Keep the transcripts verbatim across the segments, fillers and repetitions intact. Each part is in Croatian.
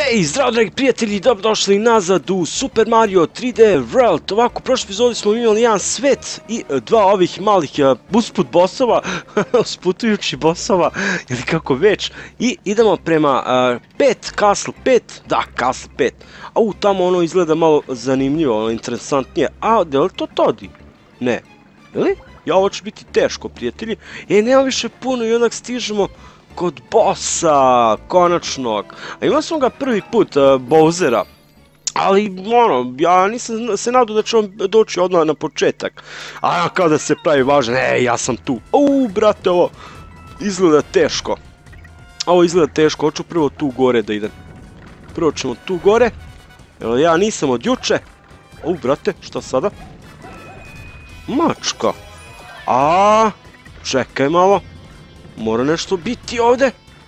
Hej, zdravo dragi prijatelji, dobrodošli nazad u Super Mario tri D World. Ovako, u prošlom epizodi smo imali jedan svet i dva ovih malih usput bossova, usputujući bossova, ili kako već. I idemo prema pet, Castle pet, da, Castle pet. A u tamo ono izgleda malo zanimljivo, ono interesantnije. A, da li to Todi? Ne. Ili? Ja, ovo će biti teško, prijatelji. E, nema više puno i onak stižemo kod bossa, konačnog. A imao sam ga prvi put, uh, Bowsera. Ali, ono, ja nisam se nadao da će on doći odmah na početak. A kao da se pravi važan, e, ja sam tu. Uuu, brate, ovo izgleda teško. Ovo izgleda teško, hoću prvo tu gore da idem. Prvo ćemo tu gore. Evo, ja nisam od juče. Uuu, brate, šta sada? Mačka. A, čekaj malo. Mora nešto biti ovdje.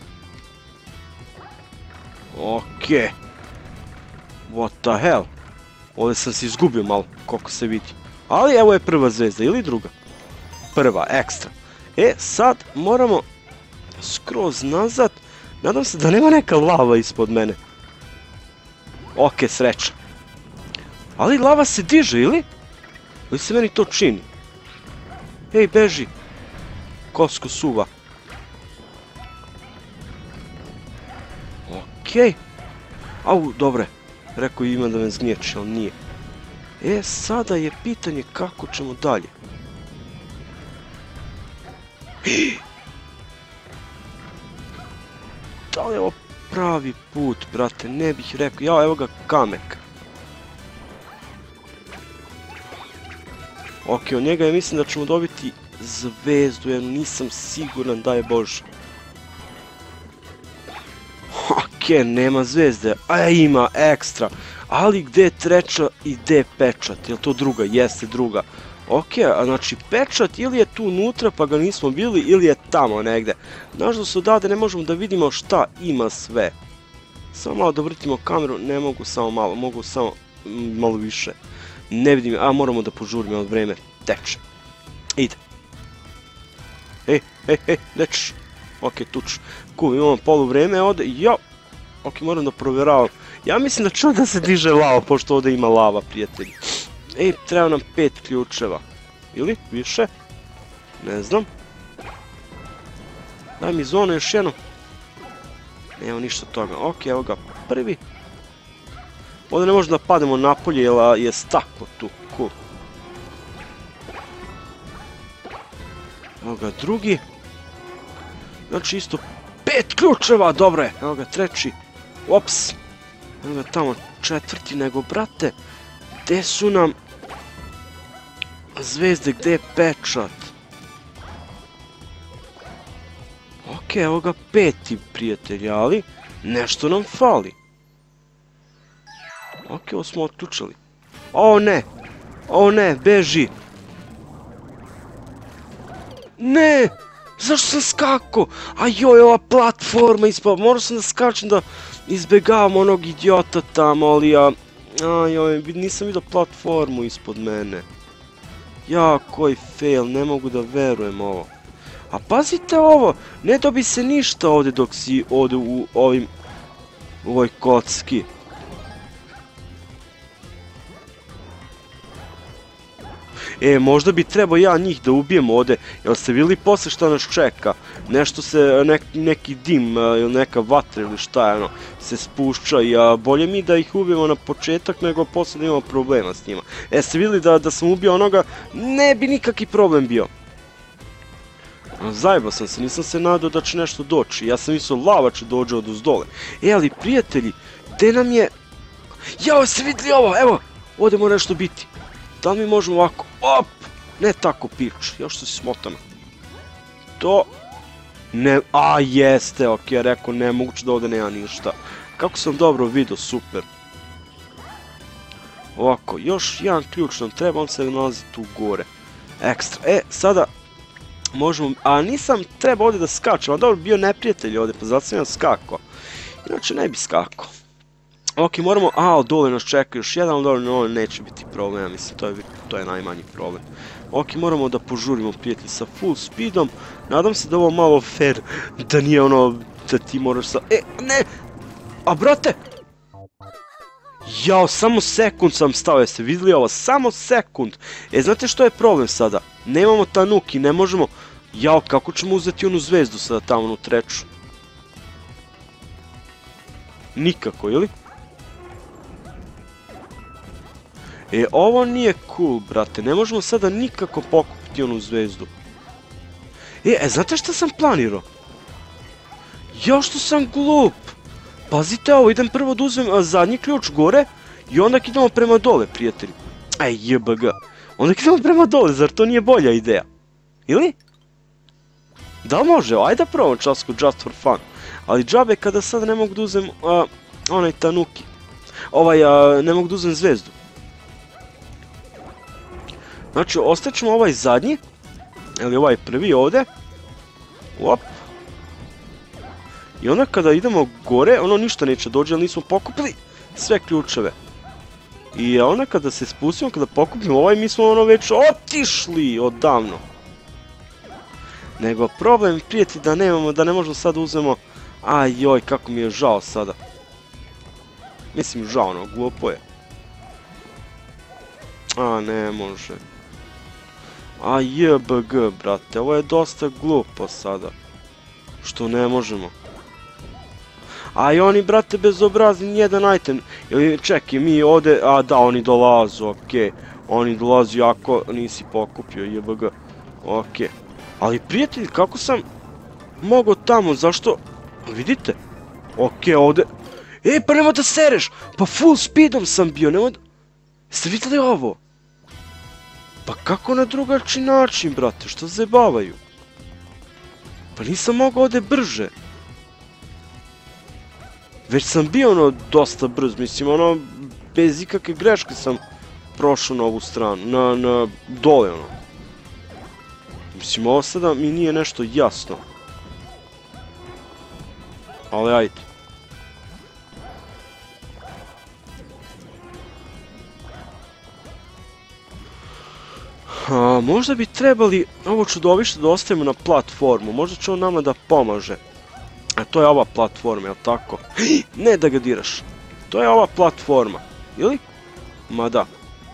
Okej. What the hell? Ovdje sam se izgubio malo, koliko se vidi. Ali evo je prva zvezda, ili druga? Prva, ekstra. E, sad moramo skroz nazad. Nadam se da nema neka lava ispod mene. Okej, sreća. Ali lava se diže, ili? Ili se meni to čini? Ej, beži. Kosko suva. Okej. Au, dobre. Rekao ima da me zgnječi, ali nije. E, sada je pitanje kako ćemo dalje. Da li je ovo pravi put, brate? Ne bih rekao. Ja, evo ga kamek. Okej, od njega ja mislim da ćemo dobiti zvezdu, jer nisam siguran, daj Bože. Okej, nema zvezde, a ima ekstra. Ali gdje je treća i gdje je pečat? Je li to druga? Jeste druga. Okej, a znači pečat ili je tu unutra pa ga nismo bili ili je tamo negdje. Nažalost odavde ne možemo da vidimo šta ima sve. Samo malo da vrtimo kameru, ne mogu samo malo, mogu samo malo više. Ne vidim, a moramo da požurimo, od vreme teče. Ide. Ej, ej, ej, nećeš. Okej, tuč. Cool, imamo polu vreme ovdje, jo. Ok, moram da provjeravam. Ja mislim da će da se diže lava, pošto ovdje ima lava, prijatelji. Ej, treba nam pet ključeva. Ili? Više? Ne znam. Daj mi zonu još jedno. Nema ništa toga. Ok, evo ga prvi. Ovdje ne možemo da pademo napolje, jer je staklo tu. Cool. Evo ga drugi. Znači isto pet ključeva, dobro je. Evo ga treći. Ops. Evo ga tamo četvrti, nego brate, gdje su nam zvezde, gdje je pečat? Ok, evo ga peti, prijatelji, ali nešto nam fali. Ok, ovo smo otključili. O ne, o ne, beži. Ne! Zašto sam skakao? A joj, ova platforma ispala. Morao sam da skačem da izbegavam onog idiota tamo, ali ja... A joj, nisam vidio platformu ispod mene. Ja, koji fail, ne mogu da verujem ovo. A pazite ovo, ne dobi se ništa ovdje dok si ovdje u ovim... u ovoj kocki. E, možda bi trebao ja njih da ubijem ovdje, jel ste vidjeli posle šta nas čeka? Nešto se, neki dim ili neka vatra ili šta je ono, se spušća i bolje mi da ih ubijemo na početak nego posle da imamo problema s njima. E, ste vidjeli da sam ubio onoga, ne bi nikakvi problem bio. Zajebao sam se, nisam se nadao da će nešto doći, ja sam mislio lava će dođe od uzdole. E, ali prijatelji, gdje nam je... Jao, ste vidjeli ovo, evo, ovdje mora nešto biti. Da li mi možemo ovako, op, ne tako pič, još se smotano. To, ne, a jeste, ok, rekao nemoguće da ovdje nema ništa. Kako sam dobro vidio, super. Ovako, još jedan ključ nam treba, on se nalazi tu gore. Ekstra, e, sada možemo, a nisam trebao ovdje da skačem, a dobro bio neprijatelj ovdje, pa zato sam ja skakao. Inače ne bi skakao. Ok, moramo, a, dole nas čeka još jedan, ali dobro, neće biti problem, ja mislim, to je najmanji problem. Ok, moramo da požurimo, prijatelji, sa full speedom, nadam se da ovo malo fair, da nije ono, da ti moraš sa, e, ne, a brate, Jao, samo sekund sam stao, jeste vidjeli ovo? Samo sekund. E, znate što je problem sada? Nemamo tanuki, ne možemo... Jao, kako ćemo uzeti onu zvezdu sada tamo, onu treću? Nikako, ili? E, ovo nije cool, brate. Ne možemo sada nikako pokupiti onu zvezdu. E, e, znate šta sam planirao? Jao, što sam glup! Pazite ovo, idem prvo da uzmem zadnji ključ gore i onda idemo prema dole, prijatelji. Ej, jebg. Onda idemo prema dole, zar to nije bolja ideja? Ili? Da može, ajde da probam časku just for fun. Ali džabe kada sad ne mogu da uzem onaj tanuki. Ovaj, ne mogu da uzem zvezdu. Znači, ostaćemo ovaj zadnji. Ili ovaj prvi ovdje. Op. I onda kada idemo gore, ono ništa neće dođe, ali nismo pokupili sve ključeve. I onda kada se spustimo, kada pokupimo ovaj, mi smo ono već otišli odavno. Nego problem prijeti da nemamo, da ne možemo sad uzmemo... Ajoj, kako mi je žao sada. Mislim, žao, ono, glupo je. A, ne može. A, jebg, brate, ovo je dosta glupo sada. Što ne možemo. A i oni, brate, bezobrazni, nijedan item. Čekaj, mi ovdje... A, da, oni dolazu, okej. Oni dolazu jako nisi pokupio, jebg. Okej. Ali, prijatelj, kako sam mogao tamo, zašto... Vidite? Okej, ovdje... E, pa nemoj da sereš! Pa full speedom sam bio, nemoj da... Jeste vidjeli ovo? Pa kako na drugačiji način, brate, što zajebavaju? Pa nisam mogao ovdje brže. Već sam bio ono dosta brz, mislim ono, bez ikakve greške sam prošao na ovu stranu, na, na, dole ono. Mislim, ovo sada mi nije nešto jasno. Ali ajde. A, možda bi trebali ovo čudovište da ostavimo na platformu, možda će on nama da pomaže. A to je ova platforma, jel tako? Ne da ga diraš. To je ova platforma, ili? Ma da.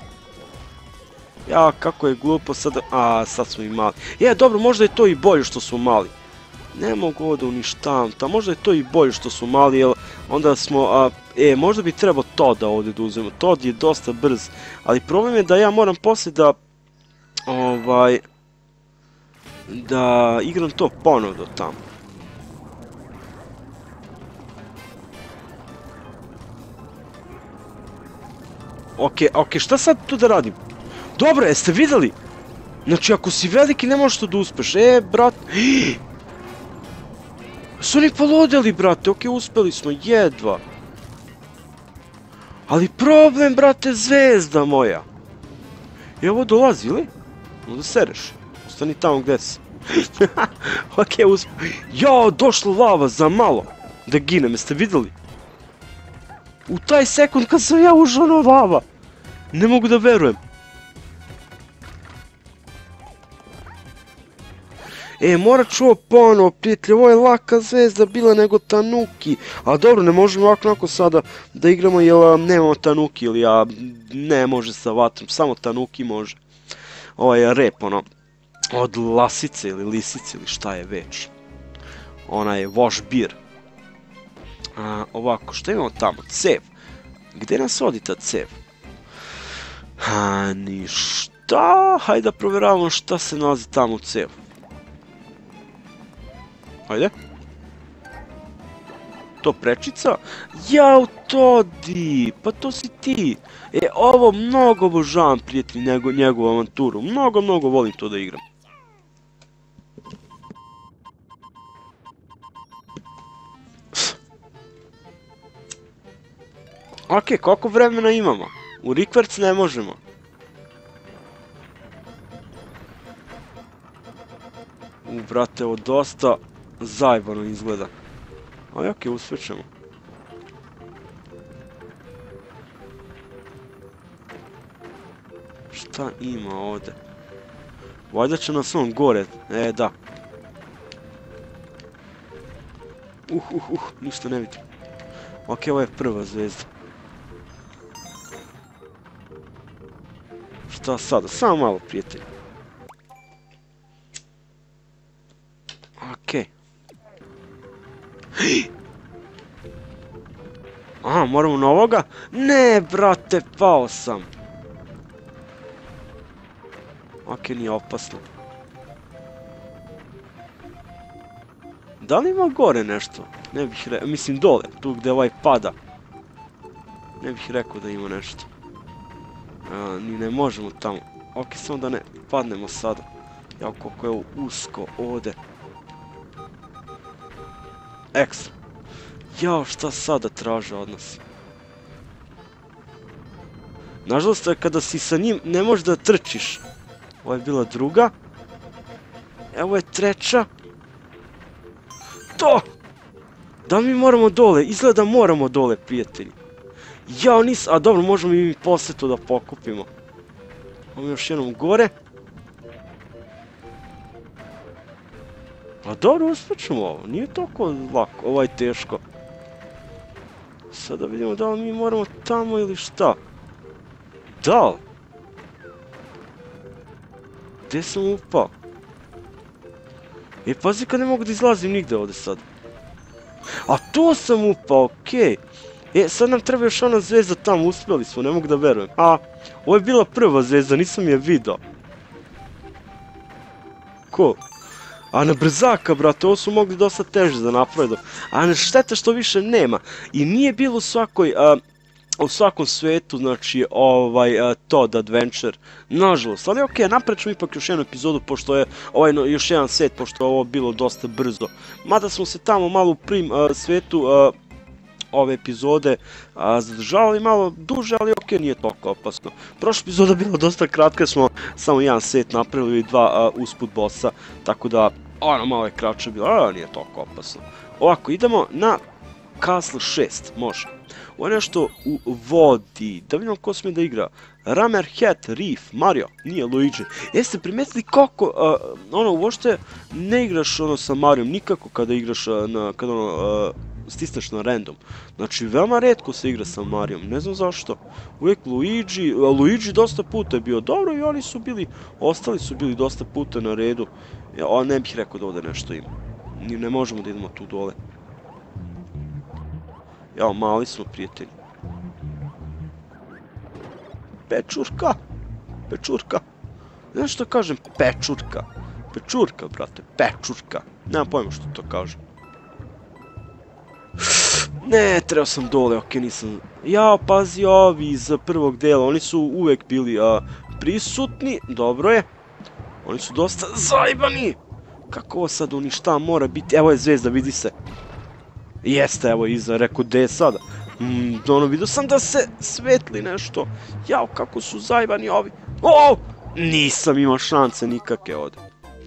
Ja, kako je glupo sada... A, sad smo i mali. Je, dobro, možda je to i bolje što smo mali. Ne mogu ovo da uništavam, ta možda je to i bolje što smo mali, jer onda smo... A, e, možda bi trebao Toda ovdje da uzmemo. Tod je dosta brz, ali problem je da ja moram poslije da... Ovaj... Da igram to ponovo do tamo. Okej, okej, šta sad tu da radim? Dobro, jeste vidjeli? Znači, ako si veliki, ne možeš to da uspeš. E, brat... Su oni poludeli, brate, okej, uspeli smo, jedva. Ali problem, brate, zvezda moja. I ovo dolazi, ili? Onda sereš. Ostani tamo gdje si. Okej, uspio. Jao, došla lava za malo. Da ginem, jeste vidjeli? U taj sekund kad sam ja ušao na lava. Ne mogu da verujem. E, morat ću ovo ponovo, prijatelji, ovo je laka zvezda bila nego tanuki. A dobro, ne možemo ovako onako sada da igramo jer nemamo tanuki ili ja ne može sa vatrom, samo tanuki može. Ovo je rep, ono, od lasice ili lisice ili šta je već. Ona je wash beer. A, ovako, šta imamo tamo? Cev. Gdje nas vodi ta cev? A, ništa. Hajde da provjeravamo šta se nalazi tamo u cevu. Hajde. To prečica? Jao, Todi! Pa to si ti! E, ovo mnogo obožavam, prijatelji, njegovu avanturu. Mnogo, mnogo volim to da igram. Okej, koliko vremena imamo? U rikverc ne možemo. U, brate, ovo dosta zajebano izgleda. Ali okej, uspjet ćemo. Šta ima ovdje? Valjda će nas on gore. E, da. Uh, uh, uh, ništa ne vidim. Okej, ovo je prva zvezda. šta sada? Samo malo, prijatelji. Okej. Aha, moramo na ovoga? Ne, brate, pao sam. Okej, nije opasno. Da li ima gore nešto? Ne bih rekao, mislim dole, tu gdje ovaj pada. Ne bih rekao da ima nešto. Ni ne možemo tamo. Okej, samo da ne padnemo sada. Jao, koliko je ovo usko ovdje. Ekstra. Jao, šta sada traže od nas? Nažalost, kada si sa njim, ne možeš da trčiš. Ovo je bila druga. Evo je treća. To! Da mi moramo dole, izgleda moramo dole, prijatelji. Jao, nis... A dobro, možemo i mi posle to da pokupimo. Ovo još jednom gore. A dobro, uspjećemo ovo, nije toliko lako, ovo je teško. Sada vidimo da li mi moramo tamo ili šta. Da li? Gdje sam upao? E, pazi kad ne mogu da izlazim nigde ovdje sad. A to sam upao, okej. E, sad nam treba još ona zvezda tamo, uspjeli smo, ne mogu da verujem. A, ovo je bila prva zvezda, nisam je vidio. Ko? A na brzaka, brate, ovo su mogli dosta teže da naprave. A ne štete što više nema. I nije bilo u svakoj, a, u svakom svetu, znači, ovaj, a, Todd Adventure. Nažalost, ali okej, napred ćemo ipak još jednu epizodu, pošto je ovaj no, još jedan svet, pošto je ovo bilo dosta brzo. Mada smo se tamo malo u prim a, svetu a, ove epizode a, zadržavali malo duže, ali okej, nije toliko opasno. Prošla epizoda bila dosta kratka, smo samo jedan set napravili i dva a, usput bossa, tako da ono malo je kraće bilo, a nije toliko opasno. Ovako, idemo na Castle šest, može. Ovo je nešto u vodi, da vidimo ko smije da igra. Hammerhead, Reef, Mario, nije Luigi. Jeste primetili kako, uh, ono, uopšte ne igraš ono sa Marijom nikako kada igraš, uh, na, kada ono, uh, stisneš na random. Znači, veoma retko se igra sa Marijom, ne znam zašto. Uvijek Luigi, uh, Luigi dosta puta je bio dobro i oni su bili, ostali su bili dosta puta na redu. Ja, o, ne bih rekao da ovdje nešto ima. Ni ne možemo da idemo tu dole. Jao, mali smo, prijatelji. Pečurka! Pečurka! Znaš što kažem? Pečurka. Pečurka, brate. Pečurka. Nemam pojma što to kažem. Ne, trebao sam dole, okej, nisam... Jao, pazi ovi iz prvog dela. Oni su uvek bili a, prisutni. Dobro je. Oni su dosta zajbani. Kako ovo sad uništa mora biti? Evo je zvezda, vidi se. Jeste, evo iza, rekao, gdje je sada? Mm, ono, vidio sam da se svetli nešto. Jao, kako su zajbani ovi. O, nisam imao šanse nikakve ovdje.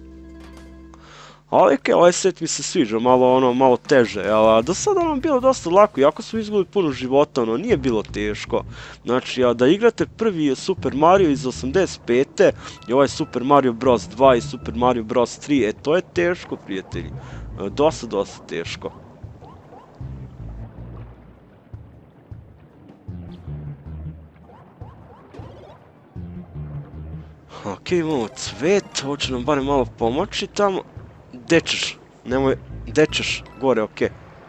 Ali okej, ovaj set mi se sviđa, malo ono, malo teže, ali do sada nam bilo dosta lako, iako smo izgubili puno života, ono, nije bilo teško. Znači, a da igrate prvi Super Mario iz osamdeset pete i ovaj Super Mario Bros. dva i Super Mario Bros. tri, e, to je teško, prijatelji. Dosta, dosta teško. Okej, imamo cvet, ovo će nam barem malo pomoći tamo. Gdje ćeš? Nemoj, gdje ćeš? Gore, okej.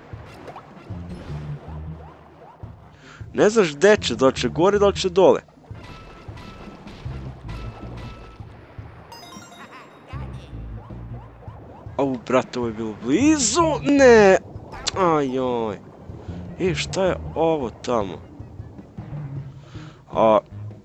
Ne znaš gdje će, da li će gore, da li će dole. Au, brate, ovo je bilo blizu, ne! Ajoj. E, šta je ovo tamo? A...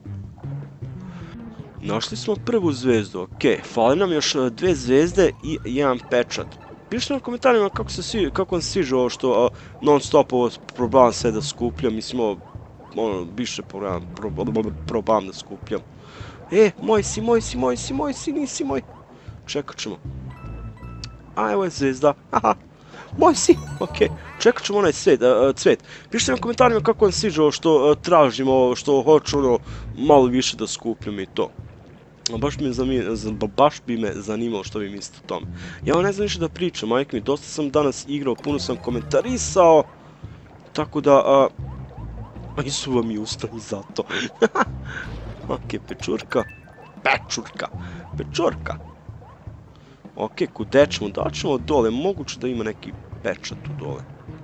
Našli smo prvu zvezdu, okej, fali nam još dve zvezde i jedan pečat. Pišite na komentarima kako, se svi, kako vam sviđa ovo što uh, non stop ovo probam sve da skupljam, mislim ovo, ono, više probam, probam da skupljam. E, moj si, moj si, moj si, moj si, nisi moj. Čekat ćemo. A, evo je zvezda, haha. Moj si, okej, čekat ćemo onaj cvet, uh, cvet. Pišite na komentarima kako vam sviđa ovo što uh, tražim, ovo što hoću ono, malo više da skupljam i to. Baš, mi zami, baš bi me zanimalo što vi mislite o tome. Ja vam ne znam više da pričam, majke mi, dosta sam danas igrao, puno sam komentarisao. Tako da, a... A nisu vam i ustali za to. Ok, pečurka. Pečurka. Pečurka. Ok, kude ćemo? Da ćemo dole? Moguće da ima neki pečat tu dole.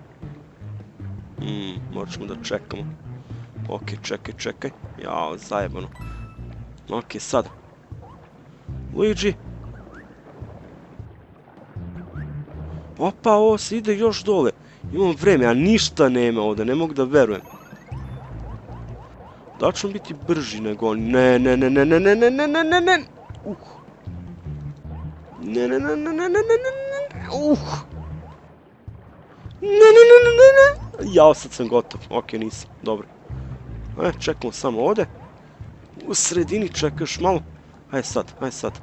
Hmm, morat ćemo da čekamo. Ok, čekaj, čekaj. Jao, zajebano. Ok, sad. Luigi. Opa, ovo se ide još dole. Imam vreme, a ništa nema ovdje, ne mogu da verujem. Da ćemo biti brži nego oni? Ne, ne, ne, ne, ne, ne, ne, ne, ne, ne, ne. Uh. Ne, ne, ne, ne, ne, ne, ne, ne, uh. Ne, ne, ne, ne, ne, ne. Jao, sad sam gotov. Ok, nisam. Dobro. E, čekamo samo ovdje. U sredini čekaš malo. Hajde sad, hajde sad.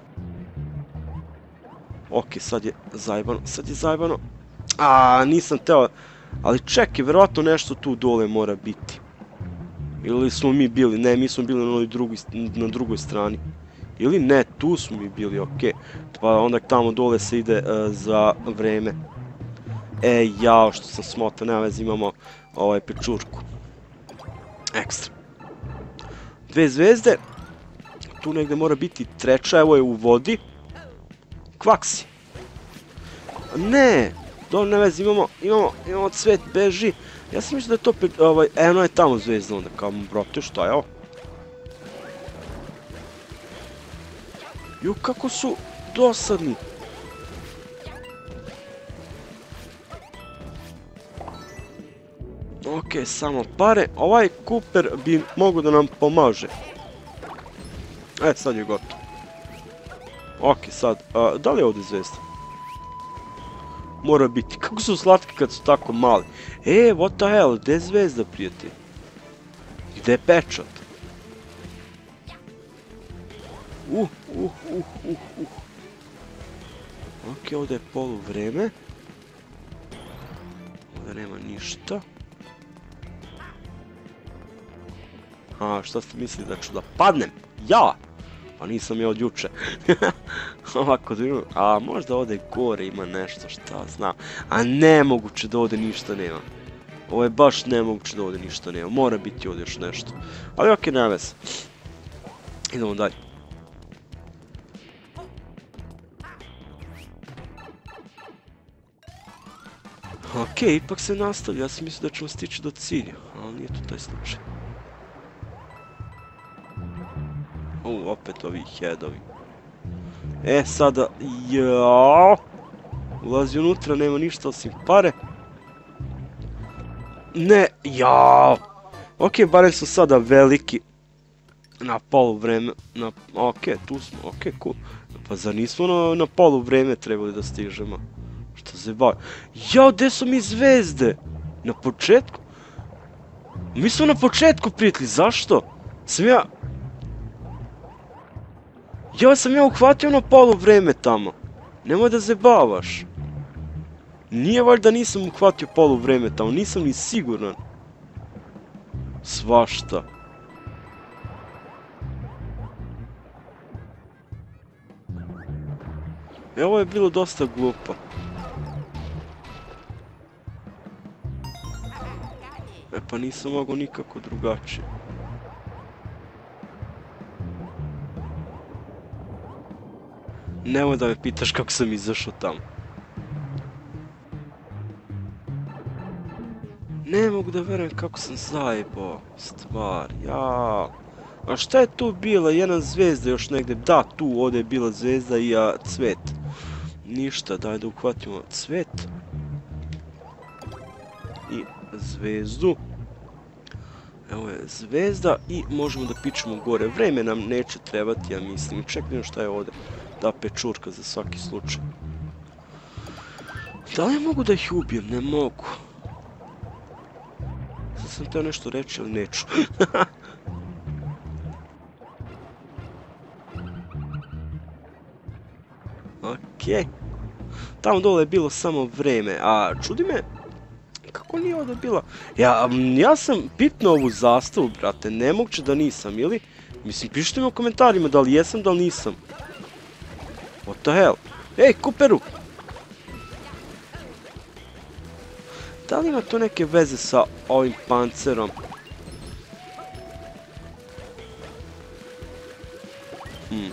Ok, sad je zajebano, sad je zajebano. A, nisam teo. Ali čekaj, verovatno nešto tu dole mora biti. Ili smo mi bili? Ne, mi smo bili na, drugoj, na drugoj strani. Ili ne, tu smo mi bili, ok. Pa onda tamo dole se ide uh, za vreme. E, jao, što sam smotao, nema veze, imamo ovaj pečurku. Ekstra. Dve zvezde. Tu negdje mora biti treća, evo je u vodi. Kvaksi. Ne, dobro, ne vezi, imamo, imamo, imamo cvet, beži. Ja sam mislio da je to, pe, ovaj, eno je tamo zvezda onda, kao, brate, šta je ovo? Ju, kako su dosadni. Ok, samo pare, ovaj Cooper bi mogo da nam pomaže. E, sad je gotovo. Ok, sad, a, da li je ovdje zvezda? Mora biti. Kako su slatki kad su tako mali? E, what the hell, gdje je zvezda, prijatelj? Gdje je pečat? Uh, uh, uh, uh, uh. Ok, ovdje je polu vreme. Ovdje nema ništa. A, šta ste mislili da ću da padnem? Ja! Pa nisam ja od juče. Ovako da imam, a možda ovdje gore ima nešto, šta znam. A nemoguće da ovdje ništa nema. Ovo je baš nemoguće da ovdje ništa nema. Mora biti ovdje još nešto. Ali okej, nema veze. Idemo dalje. Okej, ipak se nastavlja. Ja sam mislio da ćemo stići do cilja. Ali nije to taj slučaj. U, opet ovi headovi. E, sada, jao. Ulazi unutra, nema ništa osim pare. Ne, jao. Ok, barem su sada veliki. Na polu vreme, na, ok, tu smo, ok, cool. Pa zar nismo na, na polu vreme trebali da stižemo? Što se bavi? Jao, gdje su mi zvezde? Na početku? Mi smo na početku, prijatelji, zašto? Sam ja... Ja sam ja uhvatio na polu vreme tamo. Nemoj da zebavaš. Nije valjda nisam uhvatio polu vreme tamo, nisam ni siguran. Svašta. E, ovo je bilo dosta glupo. E, pa nisam mogao nikako drugačije. Nemoj da me pitaš kako sam izašao tamo. Ne mogu da verujem kako sam zajebao stvar, jao. A šta je tu bila? Jedna zvezda još negdje. Da, tu ovdje je bila zvezda i ja cvet. Ništa, daj da uhvatimo cvet. I zvezdu. Evo je zvezda i možemo da pičemo gore. Vreme nam neće trebati, ja mislim. Čekaj šta je ovdje. Da, pečurka za svaki slučaj. Da li mogu da ih ubijem? Ne mogu. Sad sam teo nešto reći, ali neću. Okej. Tamo dole je bilo samo vreme, a čudi me... Kako nije ovdje bila? Ja, ja sam pitno ovu zastavu, brate, nemoguće da nisam, ili? Mislim, pišite mi u komentarima da li jesam, da li nisam. What the hell? Ej, Cooperu! Da li ima to neke veze sa ovim pancerom? Hmm.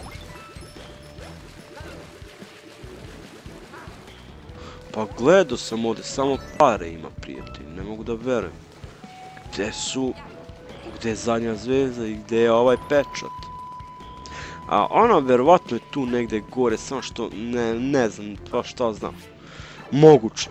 Pa gledao sam ovdje, samo pare ima prijatelj, ne mogu da verujem. Gdje su, gdje je zadnja zvezda i gdje je ovaj pečat? A ono verovatno je tu negdje gore, samo što ne, ne znam, pa šta znam. Moguće.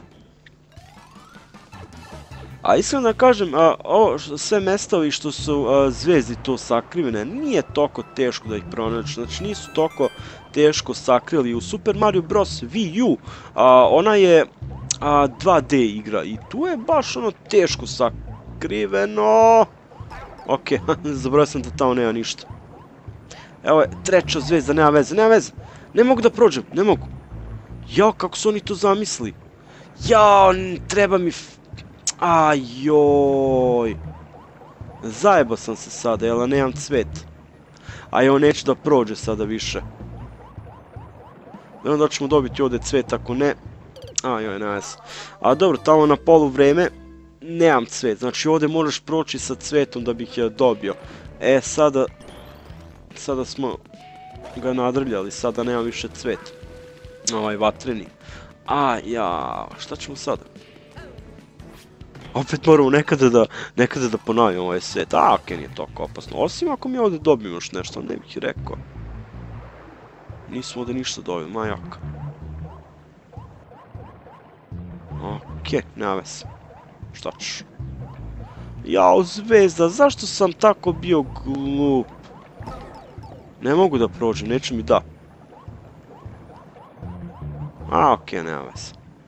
A iskreno da kažem, a, ovo sve mjestovi što su a, zvezdi to sakrivene, nije toliko teško da ih pronaći, znači nisu toliko teško sakrili. U Super Mario Bros. Wii U, a, ona je a, dva D igra i tu je baš ono teško sakriveno. Ok, zaboravio sam da tamo nema ništa. Evo je, treća zvezda, nema veze, nema veze. Ne mogu da prođem, ne mogu. Jao, kako su oni to zamislili. Jao, treba mi... Ajoj. Zajebao sam se sada, jel' nemam cvet. A evo, neću da prođe sada više. Ne znam da ćemo dobiti ovdje cvet, ako ne... Ajoj, nema veze. A dobro, tamo na polu vreme nemam cvet. Znači ovdje moraš proći sa cvetom da bih je dobio. E, sada... Sada smo ga nadrljali, sada nema više cvet. Ovaj vatreni. A ja, šta ćemo sada? Opet moramo nekada da, nekada da ponavljamo ovaj svet. A, okej, nije toliko opasno. Osim ako mi ovdje dobijemo još nešto, ne bih rekao. Nismo ovdje ništa dobili, ma jaka. Okej, nema veze. Šta ćeš? Jao, zvezda, zašto sam tako bio glup? Ne mogu da prođem, neće mi da. A, okej, nema veze.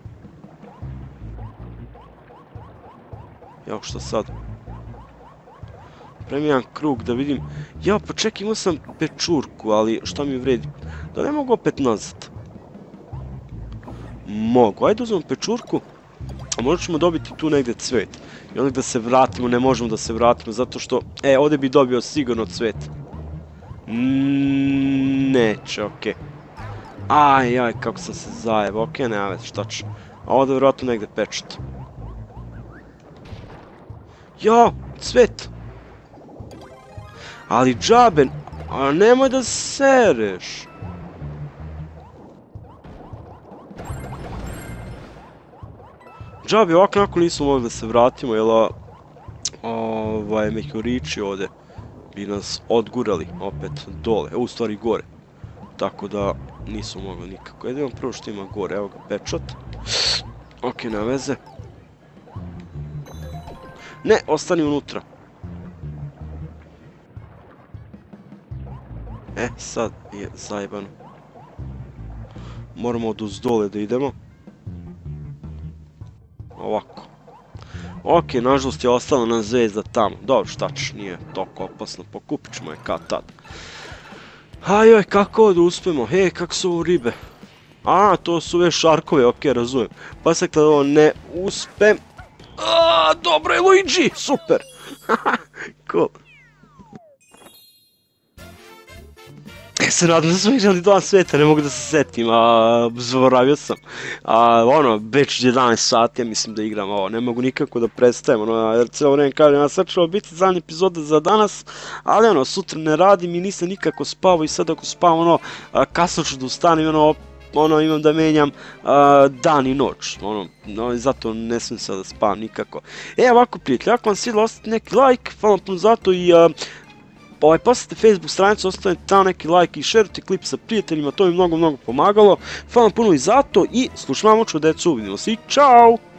Jao, šta sad? Premi jedan krug da vidim. Jao, pa čekaj, imao sam pečurku, ali šta mi vredi? Da ne mogu opet nazad. Mogu, ajde uzmem pečurku. A možda ćemo dobiti tu negdje cvet. I onda da se vratimo, ne možemo da se vratimo, zato što... E, ovdje bi dobio sigurno cvet. Neće, okej. Aj, aj, kako sam se zajebao, okej, nema veze, šta ću. A ovdje vjerojatno negdje pečat. Jao, cvet! Ali džabe, a nemoj da sereš. Džabe, ovako nakon nismo mogli da se vratimo, jel' ovaj, meteorići ovdje bi nas odgurali opet dole, u stvari gore. Tako da nismo mogli nikako. Jedino prvo što ima gore, evo ga pečat. Ok, nema veze. Ne, ostani unutra. E, sad je zajebano. Moramo od uzdole da idemo. Ovako. Ok, nažalost je ostala nam zvezda tamo. Dobro, šta ćeš, nije toliko opasno. Pokupit ćemo je kad tad. Ajoj, kako ovdje uspemo? Hej, kako su ovo ribe? A, to su ove šarkove, ok, razumijem. Pa sad kada ovo ne uspem... Aaaa, dobro je Luigi, super! Cool. E, se nadam da smo igrali dva sveta, ne mogu da se setim, a zaboravio sam. A, ono, već jedanaest sati, ja mislim da igram ovo, ne mogu nikako da predstavim, ono, jer cijelo vrijeme kažem, ja sad ću biti zadnja epizoda za danas, ali ono, sutra ne radim i nisam nikako spavao i sad ako spavam, ono, kasno ću da ustanem, ono, ono, imam da menjam uh, dan i noć, ono, no, zato ne smijem sada da spavam nikako. E, ovako, prijatelji, ako vam svidjelo, ostavite neki like, hvala vam puno zato i uh, ovaj, posjetite Facebook stranicu, ostavite tamo neki like i šerujte klip sa prijateljima, to mi mnogo, mnogo pomagalo. Hvala vam puno i zato i slušamo ću decu, vidimo se i čao!